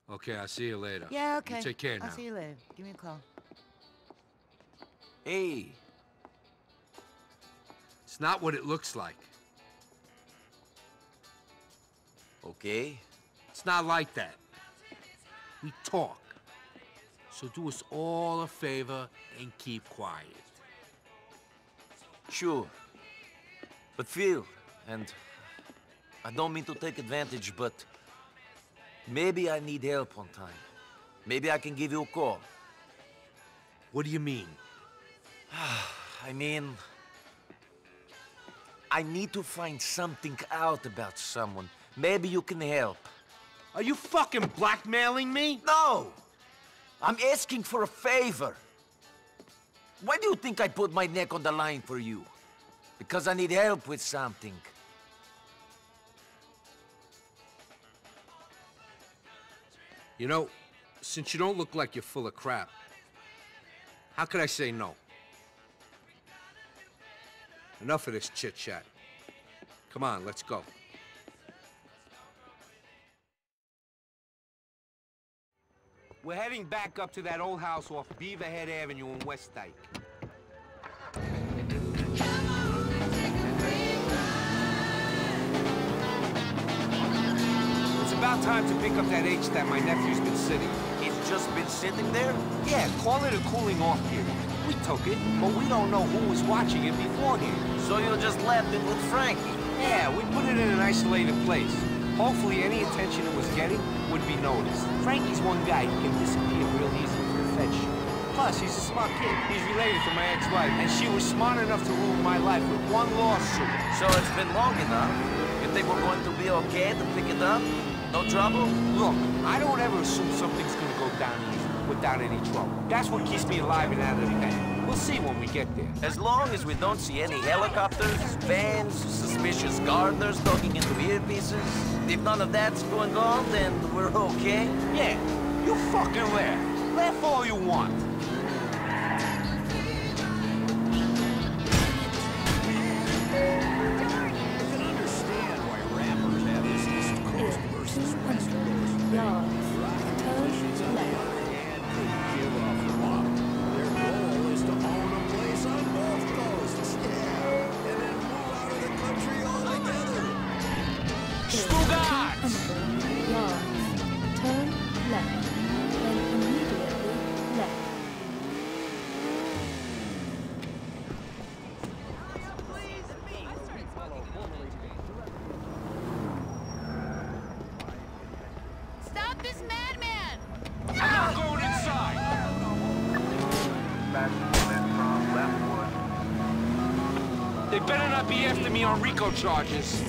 Okay, I'll see you later. Yeah, okay. You take care now. I'll see you later. Give me a call. Hey. It's not what it looks like. Okay. It's not like that. We talk. So do us all a favor and keep quiet. Sure. But Phil, and I don't mean to take advantage, but maybe I need help one time. Maybe I can give you a call. What do you mean? I mean, I need to find something out about someone. Maybe you can help. Are you fucking blackmailing me? No! I'm asking for a favor. Why do you think I put my neck on the line for you? Because I need help with something. You know, since you don't look like you're full of crap, how could I say no? Enough of this chit-chat. Come on, let's go. We're heading back up to that old house off Beaverhead Avenue in West Dyke. It's about time to pick up that H that my nephew's been sitting. It's just been sitting there? Yeah, call it a cooling off period. We took it, but we don't know who was watching it beforehand. So you just left it with Frankie? Yeah, we put it in an isolated place. Hopefully any attention it was getting would be noticed. Frankie's one guy who can disappear real easy for a fed show. Plus, he's a smart kid. He's related to my ex-wife, and she was smart enough to ruin my life with one lawsuit. So it's been long enough. You think we're going to be okay to pick it up? No trouble? Look, I don't ever assume something's gonna go down easy, without any trouble. That's what keeps me alive and out of the bed. We'll see when we get there. As long as we don't see any helicopters, vans, suspicious gardeners talking into earpieces, if none of that's going on, then we're okay? Yeah, you fucking laugh. Laugh all you want. They better not be after me on RICO charges.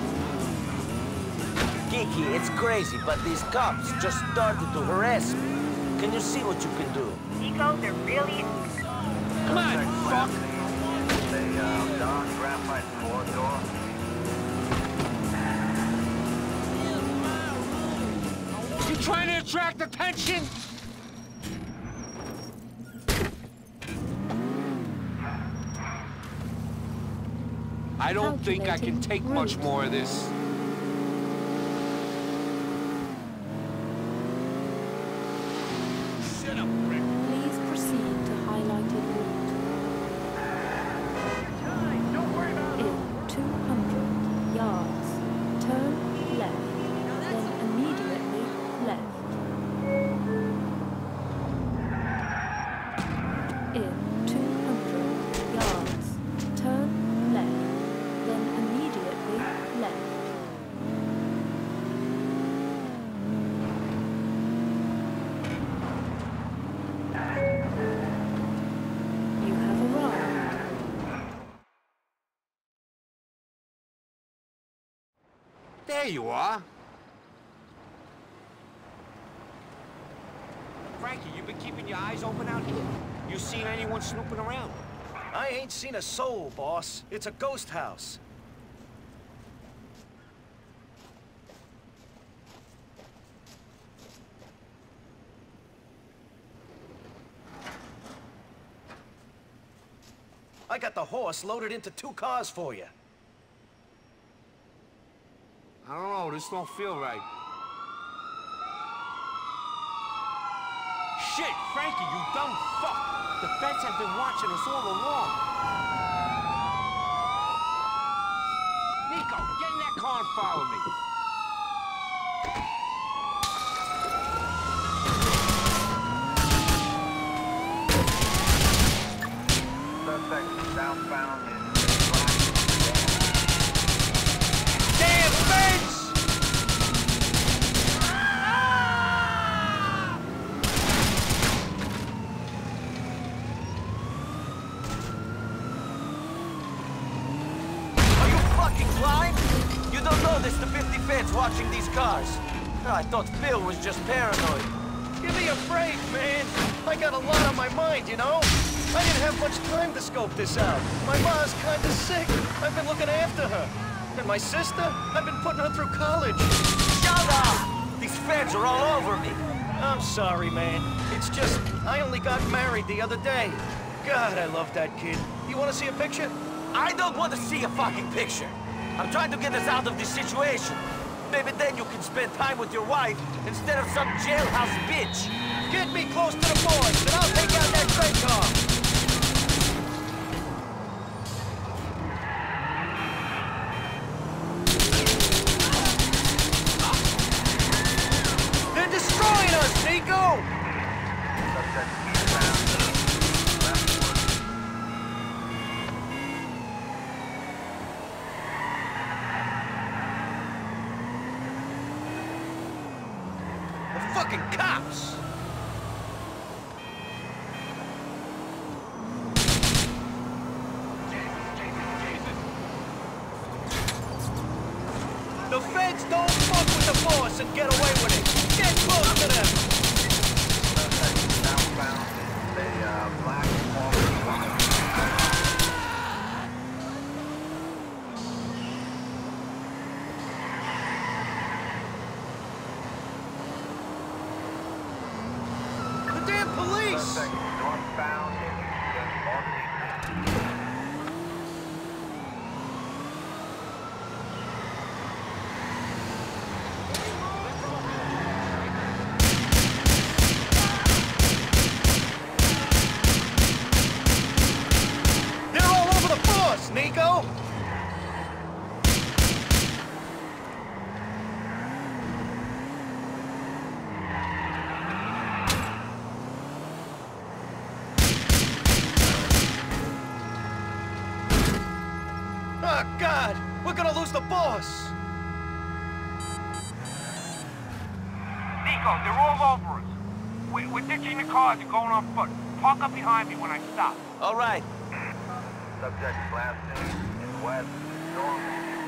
Kiki, it's crazy, but these cops just started to harass me. Can you see what you can do? Nico, they're really... Come on, fuck! You trying to attract attention? I don't think I can take much more of this. Shut up, Rick. Please proceed to highlighted route. In 200 yards, turn left, then immediately left. In 200 yards, turn left. Then immediately left. You have arrived. There you are. Frankie, you been keeping your eyes open out here? You seen anyone snooping around? I ain't seen a soul, boss. It's a ghost house. I got the horse loaded into 2 cars for you. I don't know, this don't feel right. shit, Frankie, you dumb fuck! The feds have been watching us all along. Nico, get in that car and follow me. Suspect southbound in Damn feds! Are you fucking blind? You don't know there's the 50 feds watching these cars. I thought Phil was just paranoid. Give me a break, man. I got a lot on my mind, you know? I didn't have much time to scope this out. My ma's kinda sick. I've been looking after her. And my sister? I've been putting her through college. Shut up! These feds are all over me. I'm sorry, man. It's just, I only got married the other day. God, I love that kid. You wanna see a picture? I don't want to see a fucking picture. I'm trying to get us out of this situation. Maybe then you can spend time with your wife instead of some jailhouse bitch. Get me close to the boys, and I'll take out that train car. They're destroying us, Nico! suspect eastbound leftward. The fucking cops! The feds don't fuck with the force and get away with it. Get close to them. Suspect southbound in the black Walker. The damn police! Suspect northbound in the Albany. They're all over the force, Nico! Oh, God! We're gonna lose the boss! Nico, they're all over us. We're ditching the cars and going on foot. Park up behind me when I stop. All right. Subject blasting in west north.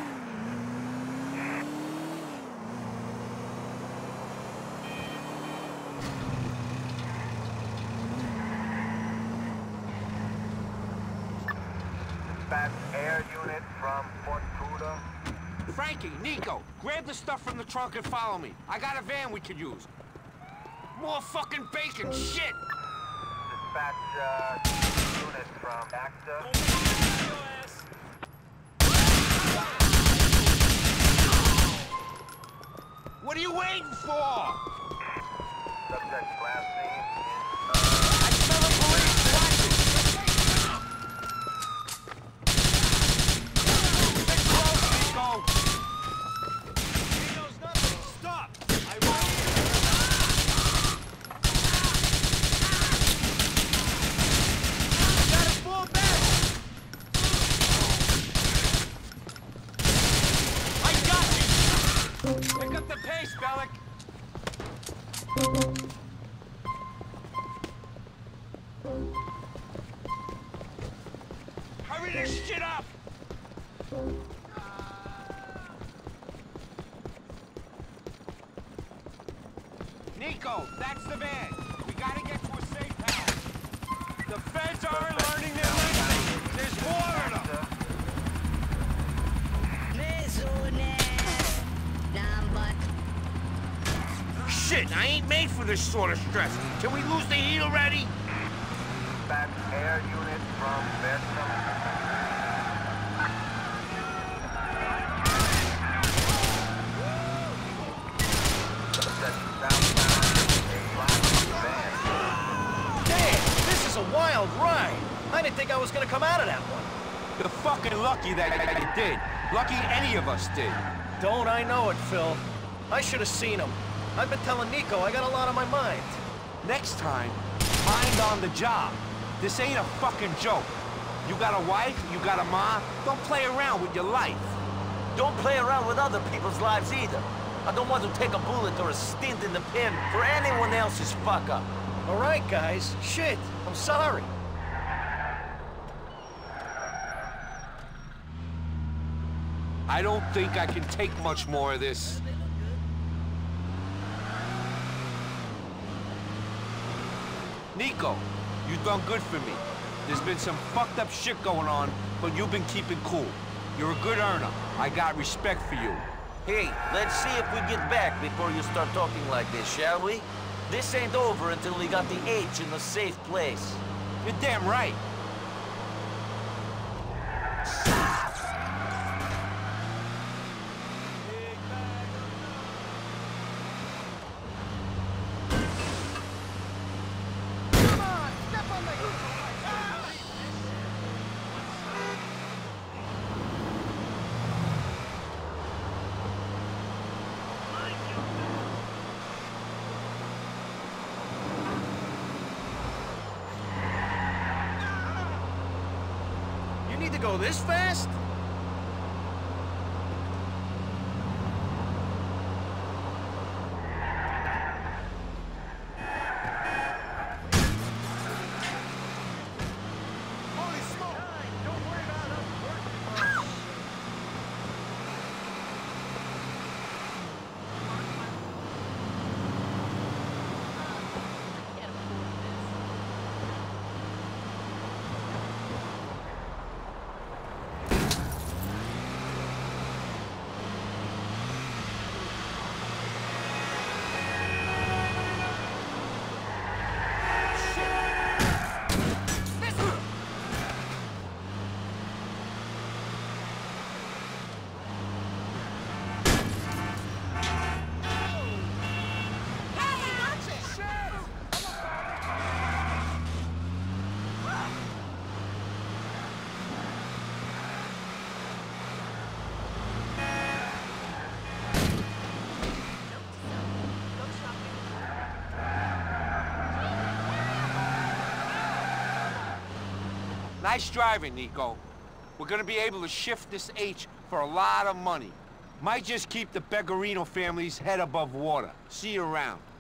Dispatch air unit from Fort Cuda. Frankie, Nico, grab the stuff from the trunk and follow me. I got a van we could use. More fucking bacon, shit! Dispatch unit from AXA. What are you waiting for? Subject blasting in I smell the police! Watch it! Stay close, Nico! He knows nothing. Stop! I won't. Gotta fall back! I got you! Pick up the pace, Bellic! Hurry this shit up! Nico, that's the van. We gotta get to a safe house. The feds aren't learning their lesson. There's more of them. Shit, I ain't made for this sort of stress. Can we lose the heat already? dispatch air unit from Bedford. Southbound, a black van. was gonna come out of that one. You're fucking lucky that you did. Lucky any of us did. Don't I know it, Phil? I should have seen him. I've been telling Nico I got a lot on my mind. Next time, mind on the job. This ain't a fucking joke. You got a wife, you got a ma, don't play around with your life. Don't play around with other people's lives either. I don't want to take a bullet or a stint in the pen for anyone else's fuck-up. All right, guys. Shit, I'm sorry. I don't think I can take much more of this. Nico, you done good for me. There's been some fucked up shit going on, but you've been keeping cool. You're a good earner. I got respect for you. Hey, let's see if we get back before you start talking like this, shall we? This ain't over until we got the H in a safe place. You're damn right. You need to go this fast? Nice driving, Nico. We're gonna be able to shift this H for a lot of money. Might just keep the Beggarino family's head above water. See you around.